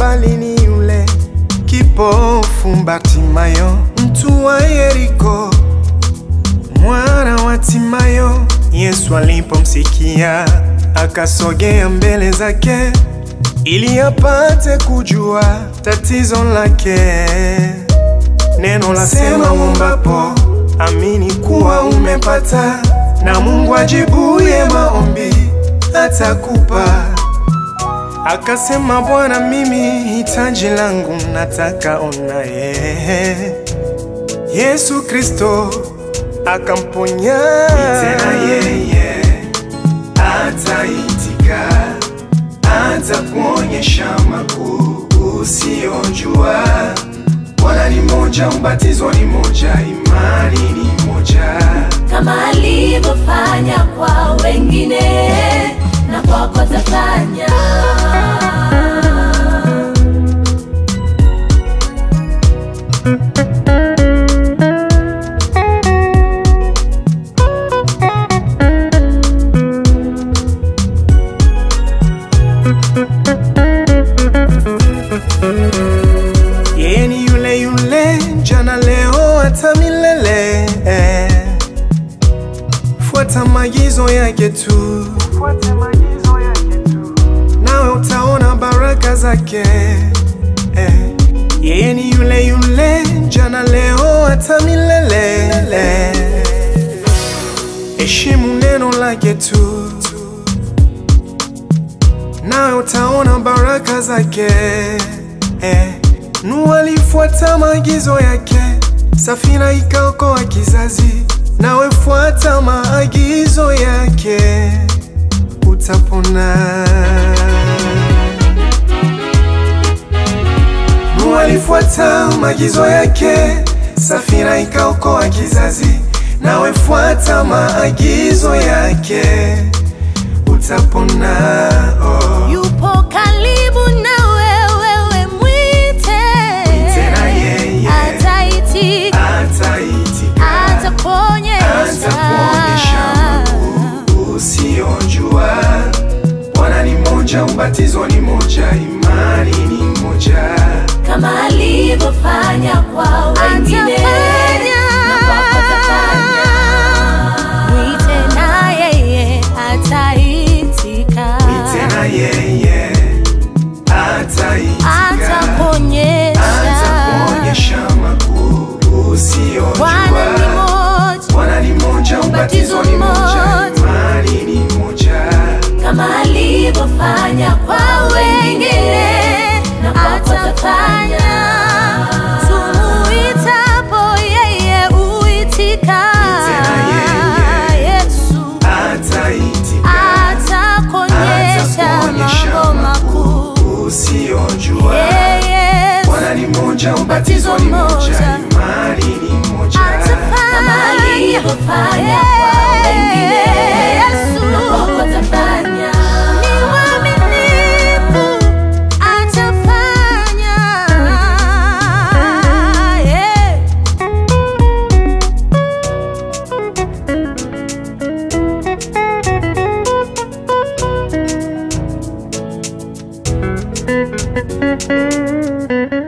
bali ni yule kipofu Bartimayo, mtu wa Yeriko, mwana wa Timayo. Yesu alipomsikia akasogea mbele zake ili apate kujua tatizo lake. Neno lasema uombapo amini kuwa umepata, na Mungu ajibuye maombi atakupa. Akasema, Bwana, mimi hitaji langu nataka onaye. Yesu Kristo akamponya. Tena yeye ataitika, atakuonyesha makuu usiyojua. Bwana ni moja, ubatizo ni moja, imani ni moja. Kama alivyofanya kwa wengine, na kwako atafanya. Yeye ni yule yule jana, leo, hata milele. Fuata maagizo yake tu, nawe utaona baraka zake. Yeye ni yule yule jana, leo, hata milele. Heshimu neno lake tu, nawe utaona baraka zake. Nuhu alifuata maagizo yake, safina ikaokoa kizazi. Nawe fuata maagizo yake, utapona. Nuhu alifuata maagizo yake, safina ikaokoa kizazi. Nawe fuata maagizo yake, utapona. Yupo karibu na wewe, mwite. Tena yeye ataitika, atakuonyesha makuu usiyojua. Bwana ni moja, ubatizo ni moja, imani ni moja. Kama alivyofanya kwa wengine, na kwako atafanya. Mwite na yeye ataitika, Tena yeye ataitika, atakuonyesha makuu usiyojua. Bwana ni moja, ubatizo ni moja, imani ni moja. Kama alivyofanya kwa wengine, na kwako atafanya. Tumuitapo yeye uitika. Yesu Ataitika, atakuonyesha mambo makuu usiyojua. Bwana ni moja, ubatizo ni moja, imani ni moja. Kama alivyofanya kwa wengine, na kwako atafanya. Ni mwaminifu, atafanya. Yeah.